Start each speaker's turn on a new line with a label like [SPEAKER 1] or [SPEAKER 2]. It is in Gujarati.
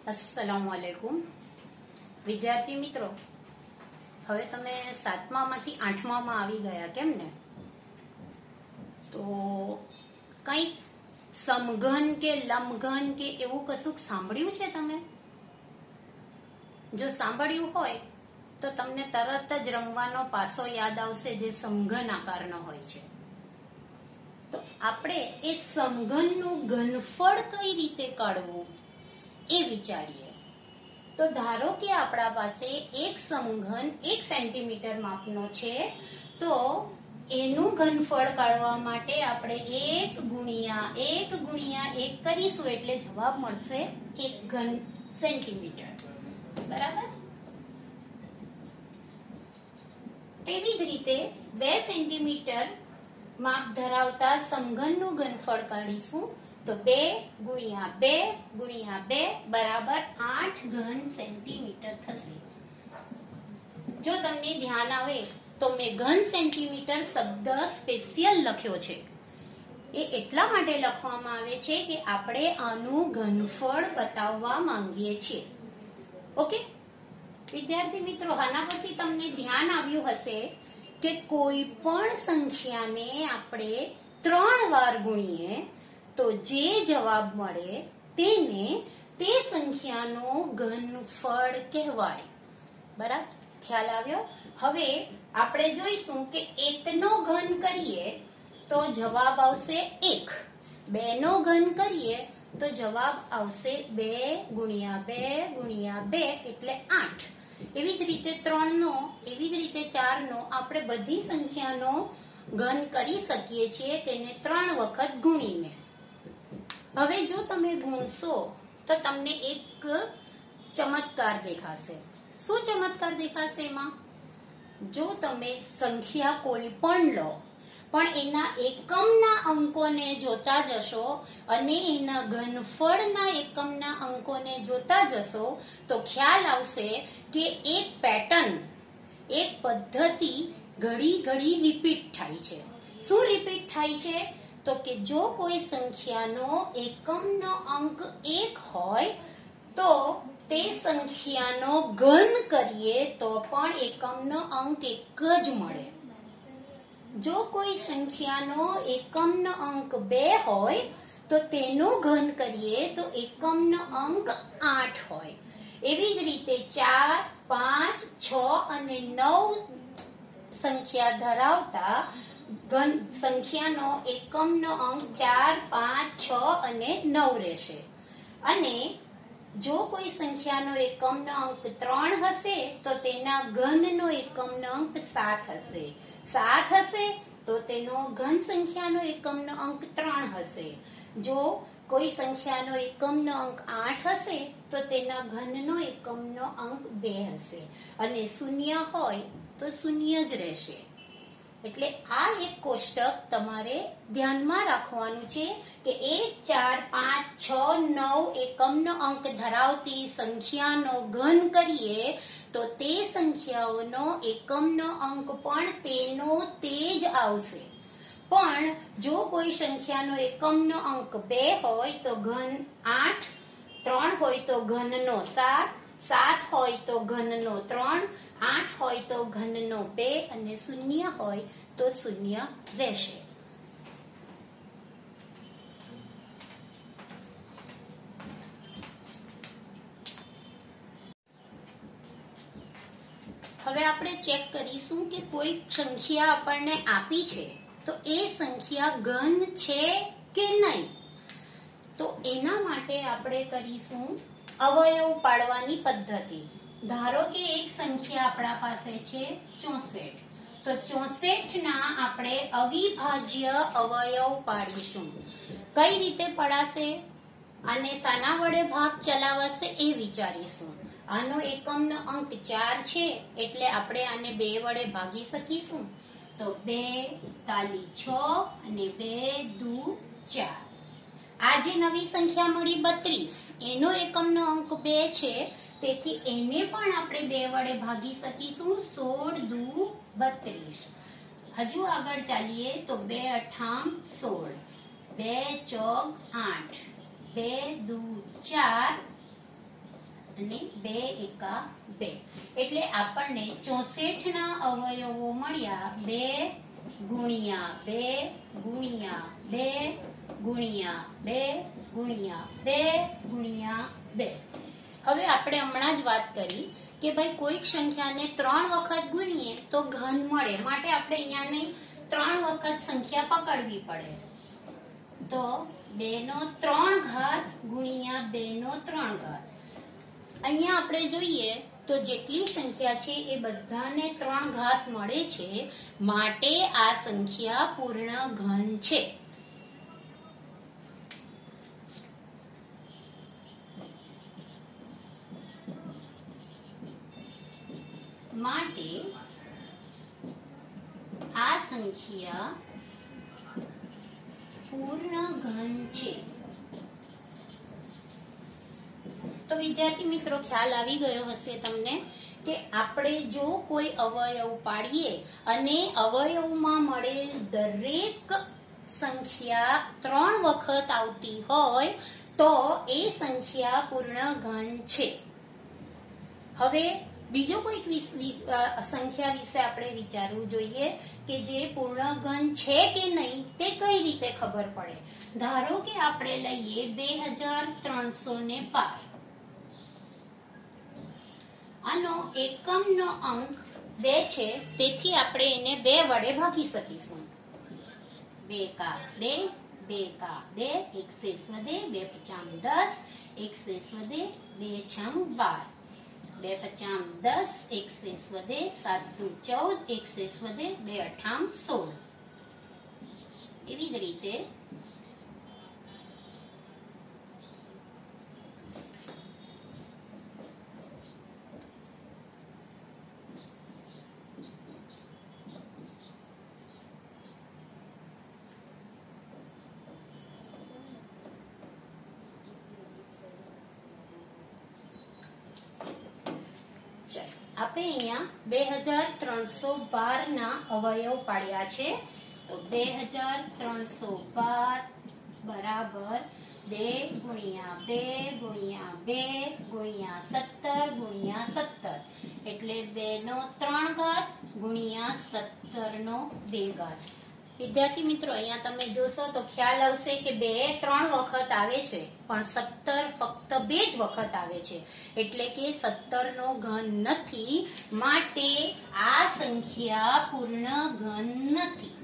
[SPEAKER 1] अस्सलामुअलैकुम विद्यार्थी मित्रों, હવે તમે 7મામાંથી 8મામાં આવી ગયા કેમ ને? તો કંઈક સમઘન કે લંબઘન કે એવું કશુંક સાંભળ્યું છે તમે? જો સાંભળ્યું હોય તો તમને તરત જ રમવાનો પાસો યાદ આવશે જે સમઘન આકારનો હોય છે. તો આપણે એ સમઘનનું ઘનફળ કઈ રીતે કાઢવું એ વિચારીએ. તો ધારો કે આપણા પાસે એક સમઘન 1 સેન્ટીમીટર માપનો છે, તો એનું ઘનફળ કાઢવા માટે આપણે 1 ગુણ્યા 1 કરીશું એટલે જવાબ મળશે 1 ઘન સેન્ટીમીટર. બરાબર? તેવી જ રીતે 2 સેન્ટીમીટર માપ ધરાવતા સમઘનનું ઘનફળ કાઢીશું તો 2 ગુણ્યા 2 બરાબર 8 ઘન સેન્ટીમીટર થશે. જો તમને ધ્યાન આવે તો મેં ઘન સેન્ટીમીટર શબ્દ સ્પેશિયલ લખ્યો છે. એ એટલા માટે લખવામાં આવે છે કે આપણે આનું ઘનફળ બતાવવા માંગીએ છીએ. ઓકે વિદ્યાર્થી મિત્રો, આના પરથી તમને ધ્યાન આવ્યું હશે કે કોઈ પણ સંખ્યાને આપણે 3 વાર ગુણીએ તો જે જવાબ મળે તેને તે સંખ્યાનો ઘનફળ કહેવાય. બરાબર? ખ્યાલ આવ્યો? હવે આપણે જોઈશું કે 1 નો ઘન કરીએ તો જવાબ આવશે 1, 2 નો ઘન કરીએ તો જવાબ આવશે 2 ગુણ્યા 2 એટલે 8. એવી જ રીતે 3 નો, એવી જ રીતે 4 નો આપણે બધી સંખ્યાનો ઘન કરી શકીએ છીએ તેને 3 વખત ગુણીને. હવે જો તમે ગુણશો તો તમને એક ચમત્કાર દેખાશે. શું ચમત્કાર દેખાશે એમાં? જો તમે સંખ્યા કોઈ પણ લો પણ એના એકમના અંકોને જોતા જશો અને એના ઘનફળના એકમના અંકોને જોતા જશો તો ખ્યાલ આવશે કે એક પેટર્ન, એક પદ્ધતિ ઘડી રિપીટ થાય છે. શું રિપીટ થાય છે? તો કે જો કોઈ સંખ્યાનો એકમનો અંક 1 હોય તો તે સંખ્યાનો ઘન કરીએ તો પણ એકમનો અંક 1 જ મળે. જો કોઈ સંખ્યાનો એકમનો અંક 2 હોય તો તેનો ઘન કરીએ તો એકમનો અંક 8 હોય. એવી જ રીતે 4, 5, 6 અને 9 સંખ્યા ધરાવતા ઘન સંખ્યાનો એકમનો અંક 4, 5, 6 અને 9 રહેશે. અને જો કોઈ સંખ્યાનો એકમનો અંક 3 હશે તો તેના ઘનનો એકમનો અંક 7 હશે. 7 હશે તો તેનો ઘન સંખ્યાનો એકમનો અંક 3 હશે. જો કોઈ સંખ્યાનો એકમનો અંક 8 હશે તો તેના ઘનનો એકમનો અંક 2 હશે. અને 0 હોય તો 0 જ રહેશે. એટલે આ એક કોષ્ટક તમારે ધ્યાનમાં રાખવાનું છે કે 1, 4, 5, 6, 9 એકમનો અંક ધરાવતી સંખ્યાનો ઘન કરીએ તો તે સંખ્યાઓનો એકમનો અંક પણ તેનો તે જ આવશે. પણ જો કોઈ સંખ્યાનો એકમનો અંક 2 હોય તો ઘન 8, 3 હોય તો ઘનનો 7, 7 હોય તો ઘનનો 3, 8 હોય તો ઘનનો 2 અને 0 હોય તો 0 રહેશે. હવે આપણે ચેક કરીશું કે કોઈ સંખ્યા આપણને આપી છે તો એ સંખ્યા ઘન છે કે નહીં. તો એના માટે આપણે કરીશું અવયવ પાડવાની પદ્ધતિ. ધારો કે એક સંખ્યા આપણા પાસે છે 64, તો 64 ના આપણે અવિભાજ્ય અવયવ પાડીશું. કઈ રીતે પડાશે અને શાના વડે ભાગ ચલાવાશે એ વિચારીશું. આનો એકમનો અંક 4 છે એટલે આપણે આને 2 વડે ભાગી શકીશું. તો 2 તાલી 6 અને 2 દુ 4. આ જે નવી સંખ્યા મળી 32 એનો એકમનો અંક 2 છે, તેથી એને પણ આપણે 2 વડે ભાગી શકીશું. 16 દુ 32. હજુ આગળ ચાલીએ તો 2 અઠામ 16, 2 ચોક 8, 2 દુ 4 અને 2 એકા 2 એટલે આપણને 64 ના અવયવો મળ્યા 2 ગુણ્યા 2 ગુણ્યા 2 ગુણ્યા 2 ગુણ્યા 2 ગુણ્યા 2. હવે આપણે હમણાં જ વાત કરી કે ભાઈ કોઈક સંખ્યાને 3 વખત ગુણીએ તો ઘન મળે, માટે આપણે અહીંયાને 3 વખત સંખ્યા પકડવી પડે. તો 2 નો 3 ઘાત ગુણ્યા 2 નો 3 ઘાત. અહીંયા આપણે જોઈએ તો જેટલી સંખ્યા છે એ બધાને 3 ઘાત મળે છે, માટે આ સંખ્યા પૂર્ણ ઘન છે. માટે આ સંખ્યા પૂર્ણ ઘન છે. તો વિદ્યાર્થી મિત્રો ખ્યાલ આવી ગયો હશે તમને કે આપણે જો કોઈ અવયવ પાડીએ અને અવયવમાં મળેલ દરેક સંખ્યા 3 વખત આવતી હોય તો એ સંખ્યા પૂર્ણ ઘન છે. હવે બીજો કોઈક સંખ્યા વિશે આપણે વિચારવું જોઈએ કે જે પૂર્ણ ઘન છે કે નહીં તે કઈ રીતે ખબર પડે. ધારો કે આપણે લઈએ 2312. આનો એકમનો અંક 2 છે, તેથી આપણે એને 2 વડે ભાગી શકીશું. 2 કા 2, 2 કા 2, 1 શેષ વધે, 2 પચામ 10, 1 શેષ વધે, 2 છંગ 12, 2 પચામ 10, 1 શેષ વધે, 7 દુ 14, 1 શેષ વધે, 2 અઠામ 16. એવી જ રીતે આપણે અહીંયા 2312 ના અવયવ પાડ્યા છે. તો 2312 બરાબર 2 ગુણ્યા 2 ગુણ્યા 2 ગુણ્યા 17 ગુણ્યા 17 એટલે 2 નો 3 ઘાત ગુણ્યા 17 નો 2 ઘાત. વિદ્યાર્થી મિત્રો અહીંયા તમે જોશો તો ખ્યાલ આવશે કે 2 3 વખત આવે છે પણ 17 ફક્ત 2 જ વખત આવે છે, એટલે કે 17 નો ઘન નથી, માટે આ સંખ્યા પૂર્ણ ઘન નથી.